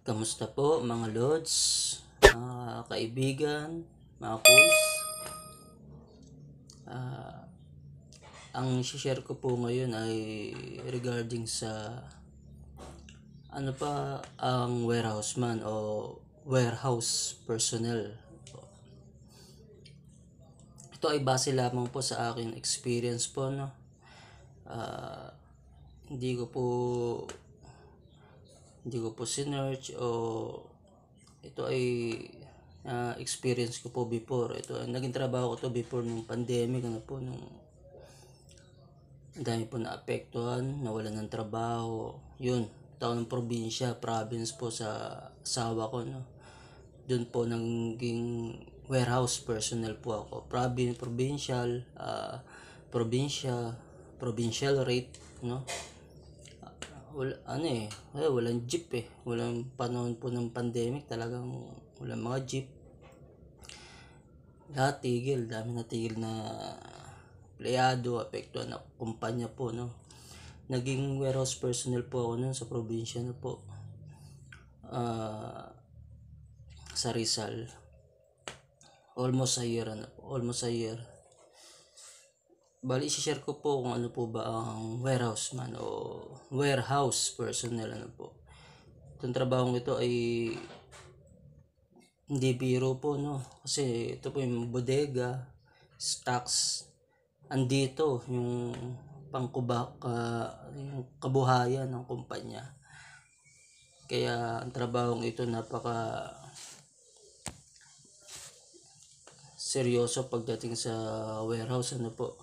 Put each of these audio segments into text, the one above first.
Kamusta po mga lods, mga kaibigan, mga pools? Ang share ko po ngayon ay regarding sa ang warehouse man o warehouse personnel. Ito ay base lamang po sa akin experience po, no. Hindi ko po sinearch o ito ay experience ko po before. Ito naging trabaho ko to before nung pandemic, nung ang dami po naapektuhan, nawalan ng trabaho. Yun, taon ng province po sa asawa ko, no. Doon po naging warehouse personnel po ako. Provincial rate, no. Walang jeep eh. Walang panahon po ng pandemic, talagang walang mga jeep. Lahat tigil, dami na tigil na empleyado, apektuhan na kumpanya po, no. Naging warehouse personnel po ako noon sa probinsya na po. Sa Rizal. Almost a year. Bali, share ko po kung ano po ba ang warehouse man o warehouse personnel, po. Itong trabaho ito ay hindi biro po, no. Kasi ito po yung bodega, stocks, andito yung yung kabuhayan ng kumpanya. Kaya ang trabahong ito napaka seryoso pagdating sa warehouse, po.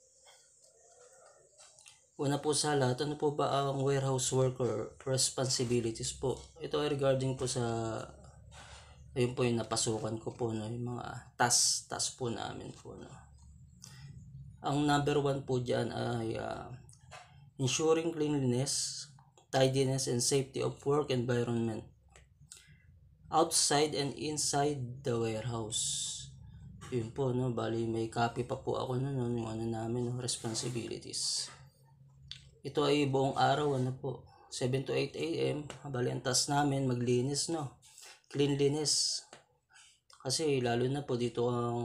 Una po sa lahat, ano po ba ang warehouse worker responsibilities po? Ito ay regarding po sa ayun po yung napasukan ko po, no, yung mga task po namin po, no. Ang number 1 po dyan ay ensuring cleanliness, tidiness, and safety of work environment outside and inside the warehouse. Yun po, no. Bali, may copy pa po ako nun, yung namin, no, responsibilities. Ito ay buong araw, po, 7 to 8 a.m. Bali, ang task namin maglinis, no, cleanliness. Kasi lalo na po dito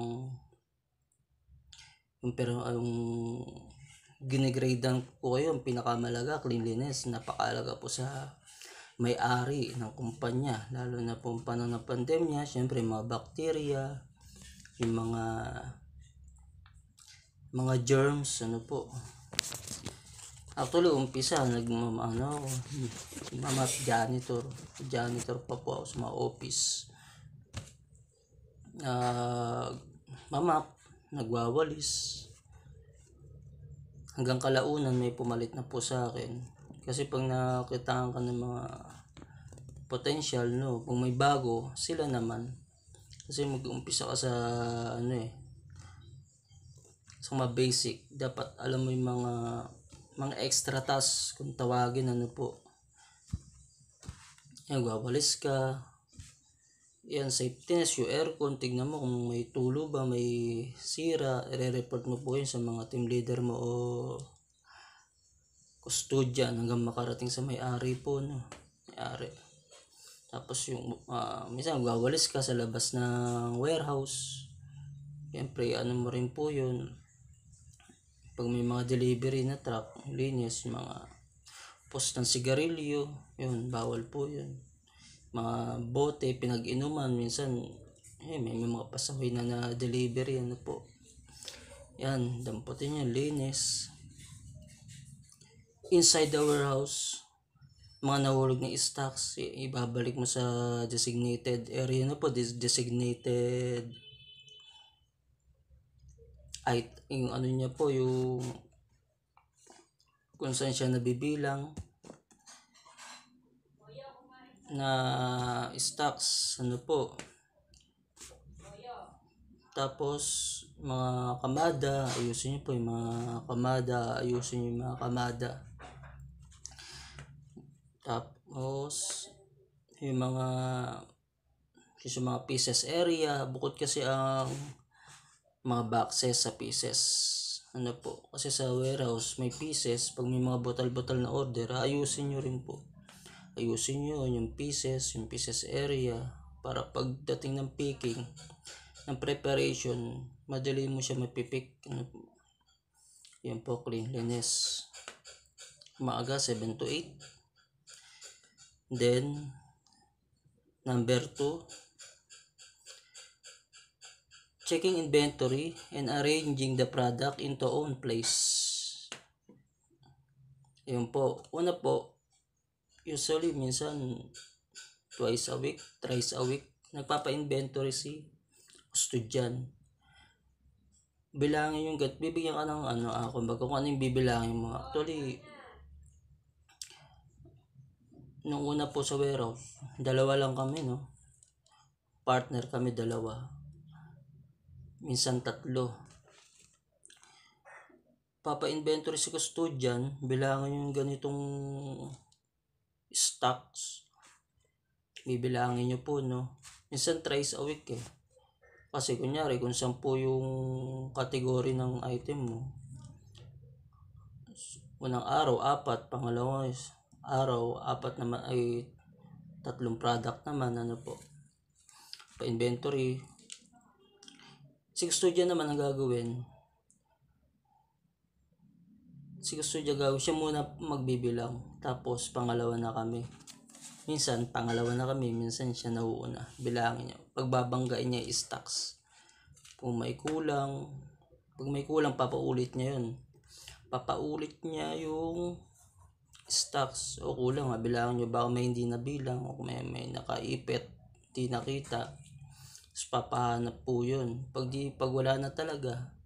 ang ginigradean po kayo, ang pinakamalaga, cleanliness. Napakalaga po sa may-ari ng kumpanya, lalo na po panahon ng pandemya. Syempre, mga bakterya, yung mga germs, po. Actually, umpisa, janitor pa po ako sa mga office. Nagwawalis. Hanggang kalaunan may pumalit na po sa akin. Kasi pag nakitaan ka ng mga potential, no, kung may bago, sila naman. Kasi mag-umpisa ka sa sa mga basic, dapat alam mo yung mga extra tasks kung tawagin, po. Yan, wawalis ka. Yan, safetyness, yung aircon, tignan mo kung may tulo ba, may sira, i-report mo po yun sa mga team leader mo o custodian hanggang makarating sa may-ari po, no. May-ari. Tapos yung minsan wawalis ka sa labas ng warehouse. Siyempre, mo rin po yun. Pag may mga delivery na truck, linis, mga post ng sigarilyo, yun, bawal po yun. Mga bote, pinag-inuman, minsan, may mga pasaway na delivery, po. Yan, damputin yun, linis. Inside the warehouse, mga nahulog na stocks, ibabalik mo sa designated area, po, designated yung niya po, yung kung saan siya nabibilang na stocks, po. Tapos mga kamada, ayusin niyo po yung mga kamada. Tapos yung mga pieces area, bukod kasi ang mga boxes sa pieces, po, kasi sa warehouse may pieces. Pag may mga botal na order, ayusin nyo rin po. ayusin nyo yung pieces area, para pagdating ng picking, ng preparation, madali mo siya mapipik. Yan po, cleanliness. Maaga 7 to 8. Then, number 2, checking inventory and arranging the product into own place. Yun po. Una po, usually minsan twice a week, thrice a week, nagpapa-inventory si custodian. Bilangin yung bibigyan ka ng kumbaga kung ano yung bibilangin mo. Actually, nung una po sa warehouse, dalawa lang kami, no? Partner kami, dalawa. Minsan 3. Papa-inventory si custodian, bilangin yung ganitong stocks. Bibilangin nyo po, no? Minsan thrice a week, eh. Kasi kunyari, kung 10 yung kategory ng item mo, unang araw, 4, pangalawang araw, 4 naman, ay 3 product naman, po. Pa-inventory. Si custodian naman ang gagawin. Siya muna magbibilang. Tapos, pangalawa na kami. Minsan, pangalawa na kami. Minsan, siya nauuna. Bilangin niya. Pagbabanggain niya stocks. Kung may kulang, papaulit niya yun. Papaulit niya yung stocks. O kulang, bilangin niyo. Baka may hindi nabilang. O may nakaipit, hindi nakita. Tapos, papahanap po yun. Pag wala na talaga,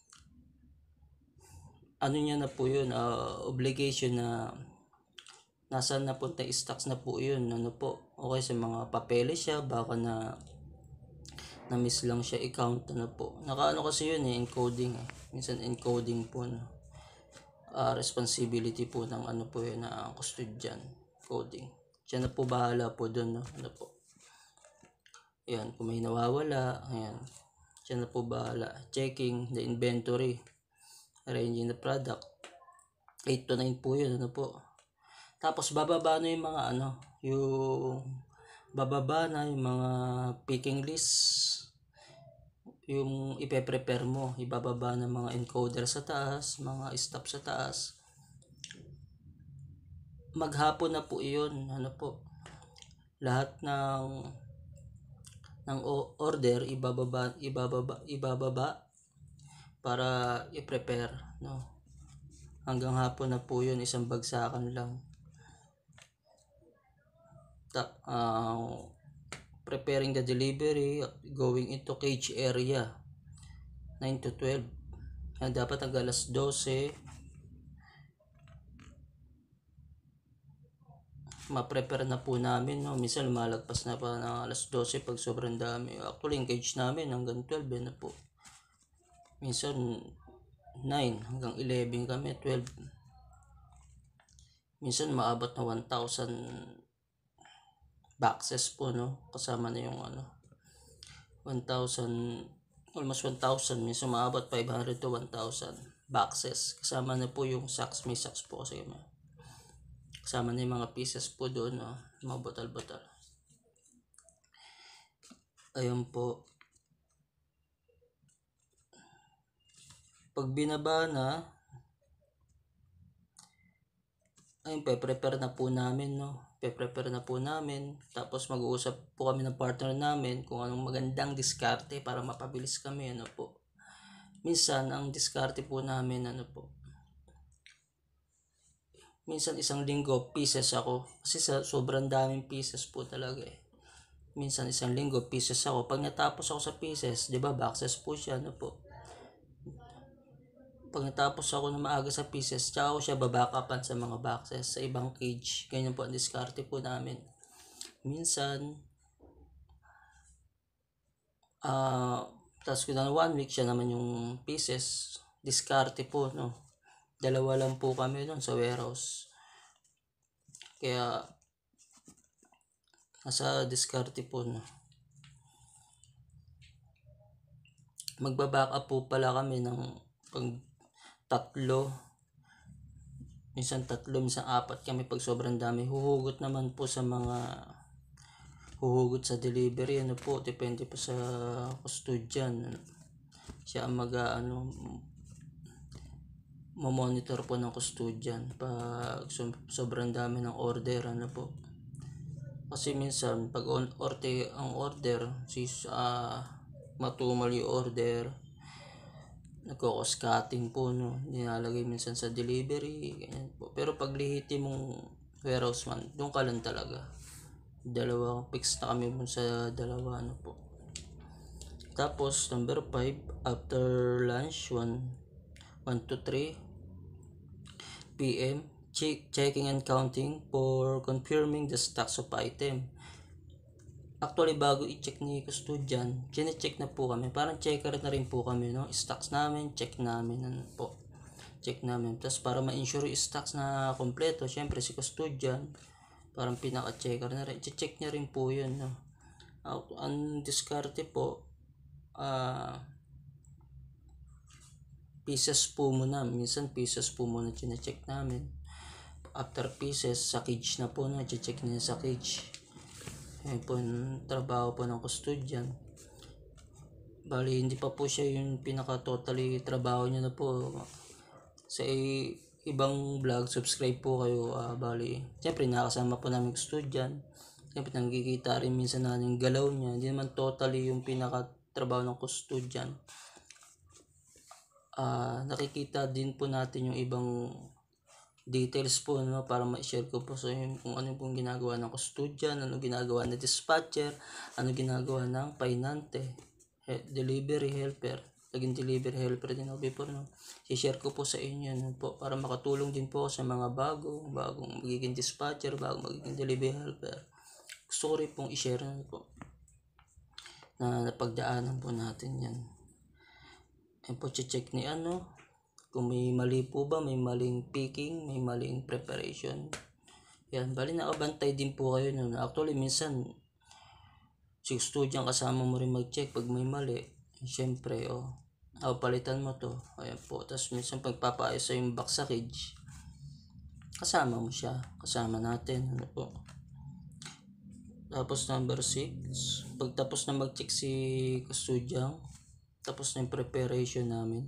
niya na po yun, obligation na nasaan na po tayo stocks na po yun, po. Okay, sa mga papeles siya, baka na miss lang siya i-count, po. Kasi yun, encoding, minsan encoding po, responsibility po ng po yun, na custodian, coding. Siya na po bahala po dun, po. Yan, kung may nawawala, ayan, siya na po bahala. Checking the inventory, arranging the product. 8 to 9 po yun, po. Tapos bababa na yung mga yung mga picking list, yung ipe-prepare mo, ibababa ng mga encoder sa taas, mga stop sa taas. Maghapon na po iyon, po. Lahat ng order ibababa para i-prepare, hanggang hapon na po yun, isang bagsakan lang. Preparing the delivery, going into cage area, 9 to 12. Dapat hanggang alas 12 ma-prepare na po namin, minsan lumalagpas na pa ng alas 12 pag sobrang dami. Actually, yung cage namin hanggang 12 na po. Minsan 9 hanggang 11 kami, 12. Minsan maabot na 1,000 boxes po, kasama na yung 1,000, almost 1,000, minsan maabot 500 to 1,000 boxes, kasama na po yung sacks. May sacks po kasi kasama na yung mga pieces po doon, mga botal-botal. Ayun po. Pag binaba na, ayun, prepare na po namin, Tapos mag-uusap po kami ng partner namin kung anong magandang diskarte para mapabilis kami, po. Minsan, ang diskarte po namin, minsan isang linggo, pieces ako. Kasi sobrang daming pieces po talaga, Minsan isang linggo, pieces ako. Pag natapos ako sa pieces, di ba, boxes po siya, po. Pag natapos ako na maaga sa pieces, tsaka ako siya babackupan sa mga boxes sa ibang cage. Ganyan po ang diskarte po namin. Minsan, tapos ko na 1 week, siya naman yung pieces. Diskarte po, 2 lang po kami doon sa warehouse. Kaya, nasa diskarte po, Magba-backup po pala kami ng 3 minsan 3, minsan 4 kami pag sobrang dami. Huhugot naman po sa huhugot sa delivery, ano po, depende po sa custodian. Siya ang monitor po ng custodian pag sobrang dami ng order, ano po. Kasi minsan pag ang order matumal yung order, nagko-cost cutting po, no, nilalagay minsan sa delivery, ganyan po. Pero pag lihiti mong warehouse man, doon ka lang talaga. Fix na kami sa dalawa, ano po. Tapos number 5, after lunch 1 to 3 p.m. checking and counting for confirming the stocks of item. Actually, bago i-check ni custodian, chine-check na po kami. Parang checker na rin po kami, no? Stocks namin, check namin, ano po. Check namin. Tapos para ma-ensure yung stocks na kompleto, syempre si custodian, parang pinaka-checker na rin. Check niya rin po yun, no? Ang diskarte po, pieces po muna. Minsan pieces po muna chine-check namin. After pieces, sa cage na po, no? Check niya sa cage. Ayan po yung trabaho po ng custodian. Bali, hindi pa po siya yung pinaka-totally trabaho niya na po. Sa ibang vlog, subscribe po kayo. Bali, siyempre nakasama po namin custodian. Siyempre nagkikita rin minsan na yung galaw niya. Hindi naman totally yung pinaka-trabaho ng custodian. Nakikita din po natin yung ibang details po, no, para ma-share ko po sa inyo kung ano pong ginagawa ng custodian, ano ginagawa ng dispatcher, ano ginagawa ng painante, delivery helper. Naging delivery helper din ako before, no. I-share ko po sa inyo, no, po, para makatulong din po sa mga bagong magiging dispatcher, bagong magiging delivery helper. Gusto ko rin pong i-share, no, po, na napagdaanan po natin yan. Ayan po, check ni kung may mali po ba, may maling picking, may maling preparation. Yan, bali nakabantay din po kayo nun. Actually, minsan, si custodian kasama mo rin mag-check pag may mali. Siyempre, palitan mo to. Ayan po. Tapos minsan pagpapaayos sa yung box sa cage, kasama mo siya. Kasama natin. Ano po. Tapos number 6, pagtapos na mag-check si custodian, tapos na yung preparation namin.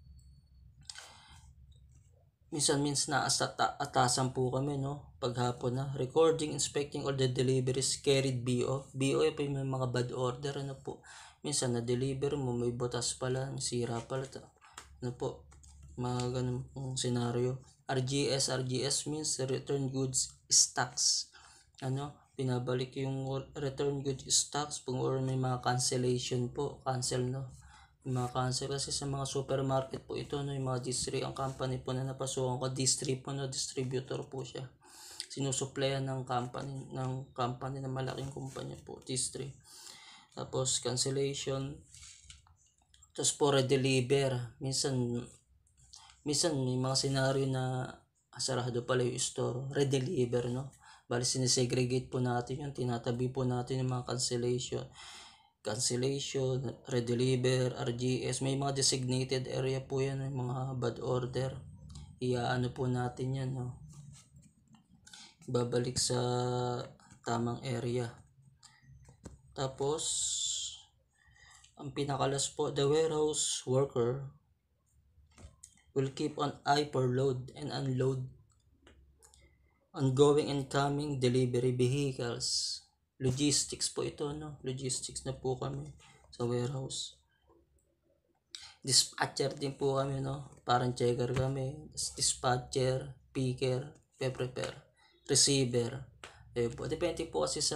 Minsan atasan po kami, no, paghapon na. Recording, inspecting all the deliveries carried BO. BO po yung may mga bad order, ano po. Minsan na-deliver mo, may butas pala, sira pala. Ano po, mga ganun pong senaryo. RGS means return goods stocks. Pinabalik yung return goods stocks or may mga cancellation po, cancel, no. Mga cancel kasi sa mga supermarket po ito, no, yung mga ang company po na napasukan ko, po, no, distributor po siya. Sinusuplayan ng company na malaking kumpanya po, Tapos cancellation. Tapos po redeliver. Minsan may mga senaryo na sarado pala yung store, redeliver, no. Bali sinesegregate po natin yun, tinatabi po natin yung mga cancellation, redeliver, RGS, may mga designated area po yan, may mga bad order. Po natin yan, no. Babalik sa tamang area. Tapos, ang pinakalas po, the warehouse worker will keep an eye for load and unload ongoing and coming delivery vehicles. Logistics po ito, no. Logistics na po kami sa warehouse. Dispatcher din po kami, no. Parang checker kami. Dispatcher, picker, prepare, receiver. Po. Depende po kasi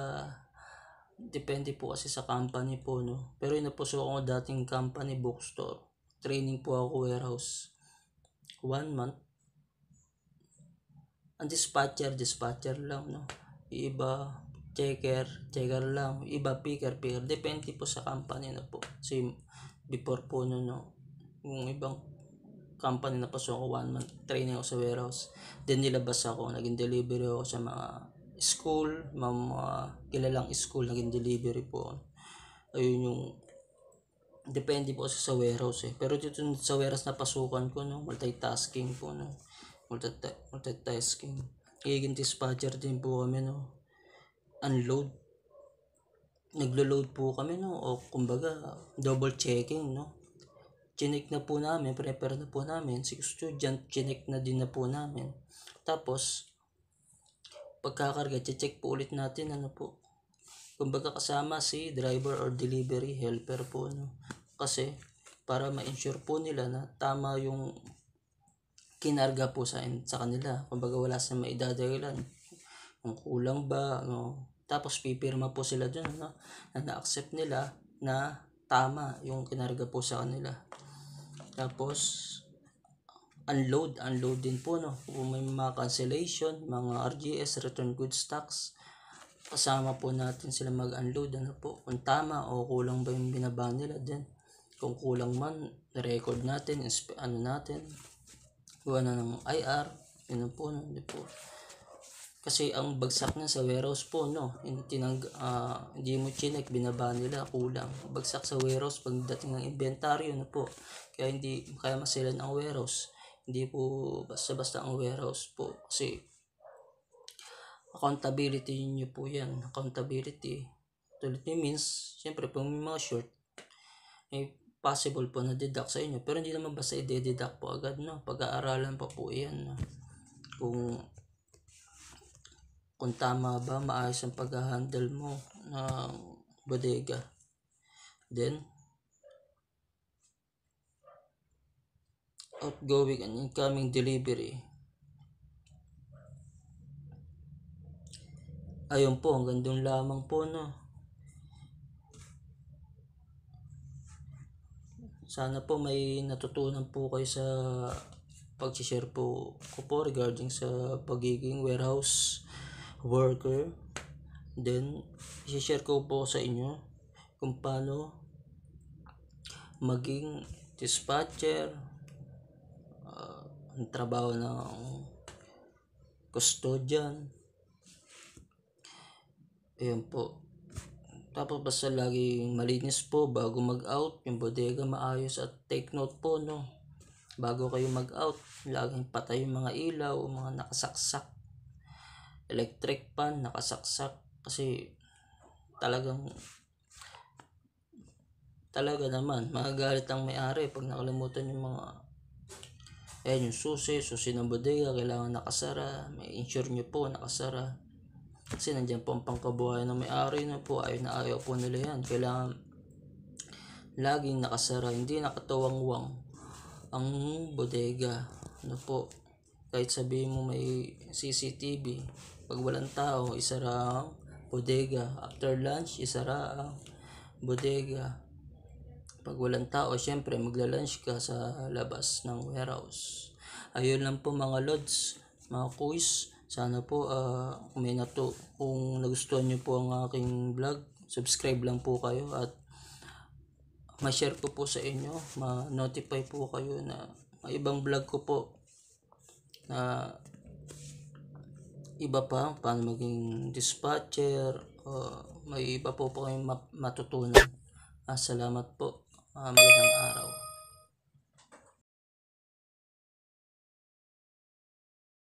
sa company po, no. Pero inapuso ako dating company bookstore. Training po ako warehouse. 1 month. Ang dispatcher lang, no. Iba checker lang, iba picker. Depende po sa company na po. Kasi before po no, yung ibang company na pasok ako 1 month training ako sa warehouse. Then nilabas ako, naging delivery ako sa mga school, mga kilalang school, naging delivery po. Ayun yung depende po sa warehouse, Pero dito sa warehouse na pasukan ko, no, multitasking po, no. multitasking. Nagiging dispatcher din po kami, no. Unload. Naglo-load po kami, no, o kumbaga double checking, no. Chinek na po namin, prepare na po namin, si student chinek na din na po namin. Tapos pagkakarga, check po ulit natin, ano po. Kumbaga kasama si driver or delivery helper po, no. Kasi para ma-ensure po nila na tama yung kinarga po sa kanila. Kumbaga wala silang maidadahilan kung kulang ba, no. Tapos pipirma po sila dun, no, na na-accept nila na tama yung kinarga po sa kanila. Tapos unload din po, no. Kung may mga cancellation, mga RGS, return goods tax, kasama po natin sila mag-unload, ano po, kung tama o kulang ba yung binaba nila din. Kung kulang man, record natin, natin, gawa na ng IR, yun po, no, hindi po. Kasi ang bagsak na sa warehouse po, no, hindi mo chinek, binaba nila, kulang. Bagsak sa warehouse pagdating ng inventaryo, no po. Kaya masilan ang warehouse. Hindi po basta-basta ang warehouse po. Kasi accountability niyo po yan. Accountability. Tulad niyo means, syempre pag may mga short, possible po na deduct sa inyo. Pero hindi naman basta i-deduct po agad, no. Pag-aaralan pa po yan, no. Kung tama ba, maayos ang pag-handle mo ng bodega. Then, outgoing and incoming delivery. Ayun po, hanggang doon lamang po, no. Sana po may natutunan po kayo sa pag-share po ko po regarding sa pagiging warehouse worker. Then, i-share ko po sa inyo kung paano maging dispatcher, ang trabaho ng custodian. Ayan po. Tapos basta laging malinis po bago mag-out, yung bodega maayos, at take note po, no. Bago kayo mag-out, laging patay yung mga ilaw, mga nakasaksak. Electric pan, nakasaksak. Kasi talaga naman, magagalit ang may-ari pag nakalimutan yung mga yung susi ng bodega, kailangan nakasara. May insure nyo po, nakasara. Kasi nandiyan po ang pangkabuhayan ng may-ari, na po, ayaw po nila yan. Kailangan laging nakasara, hindi nakatawangwang ang bodega, ano po. Kahit sabihin mo may CCTV, pag walang tao, isara ang bodega. After lunch, isara ang bodega. Pag walang tao, syempre magla-lunch ka sa labas ng warehouse. Ayun lang po mga lods, mga kuys. Sana po kung nagustuhan nyo po ang aking vlog, subscribe lang po kayo at ma-share ko po sa inyo, ma-notify po kayo na may ibang vlog ko po na iba pa, paano maging dispatcher, may iba po kayong matutunan. Salamat po. Magandang araw.